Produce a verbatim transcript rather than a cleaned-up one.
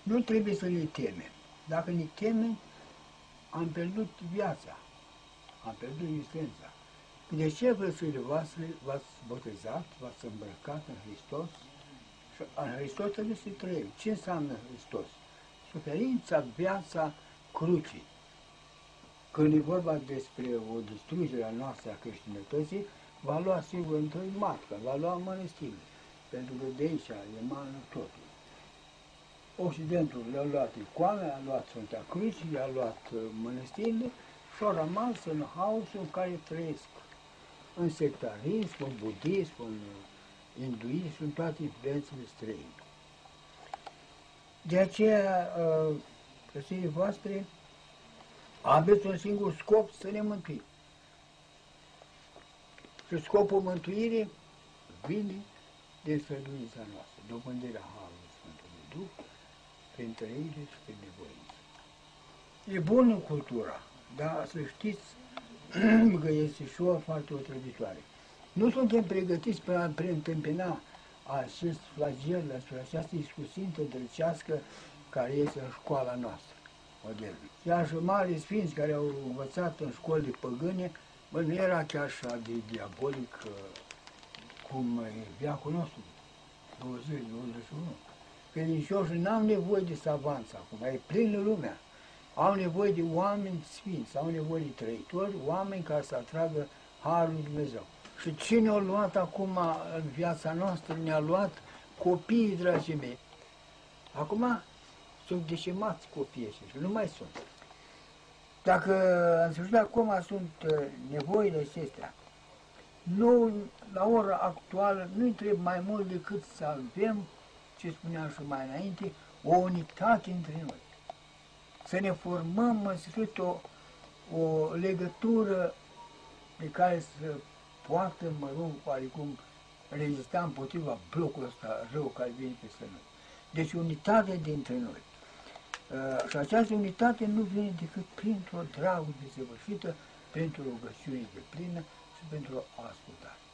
Nu trebuie să ne temem. Dacă ne temem, am pierdut viața, am pierdut existența. De ce frățile voastre v-ați botezat, v-ați îmbrăcat în Hristos? Și în Hristos trebuie să trăim. Ce înseamnă Hristos? Suferința, viața crucii. Când e vorba despre o distrugere a noastră a creștinătății, va lua sigur întâi matca, va lua mănăstirile, pentru că de aici e manul totul. Occidentul le-a luat icoane, a luat Sfânta Cruce, a luat mănăstirile și au rămas în haosul în care trăiesc. În sectarism, în budism, în hinduism, în toate influențele străine. De aceea, frățiile voastre, aveți un singur scop, să ne mântuim. Și scopul mântuirii vine din străduința noastră, dobândirea Harului Sfântului Duh, prin trăire și prin nevoință. E bună cultura, dar să știți că este și o foarte otrăvitoare. Nu suntem pregătiți pentru a preîntâmpina acest flagel, această iscusință drăcească care este în școala noastră modernă. Iar și mari sfinți care au învățat în școli păgâne, bă, nu era chiar așa de diabolic cum e veacul nostru, douăzeci douăzeci și unu. Credincioșii n-au nevoie de savanță acum, e plină lumea. Au nevoie de oameni sfinți, au nevoie de trăitori, oameni care să atragă Harul lui Dumnezeu. Și ce ne-a luat acum în viața noastră? Ne-a luat copiii, dragii mei. Acum sunt decimați copiii ăștia și nu mai sunt. Dacă în sfârșit acum sunt nevoile acestea, nu, la ora actuală nu trebuie mai mult decât să avem, ce spuneam și mai înainte, o unitate între noi. Să ne formăm în sfârșit o, o legătură pe care să poată, mă rog, oarecum rezista împotriva blocului ăsta rău care vine peste noi. Deci unitate dintre noi. Uh, și această unitate nu vine decât printr-o dragoste săvârșită, printr-o rugăciune de plină și pentru o ascultare.